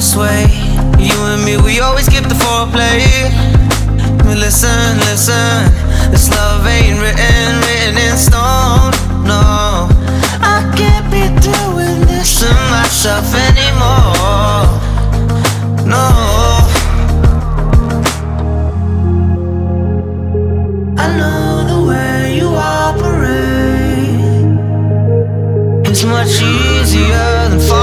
this way. You and me, we always skip the foreplay. But listen, listen, this love ain't written in stone, no. I can't be doing this to myself anymore, no. I know the way you operate is much easier than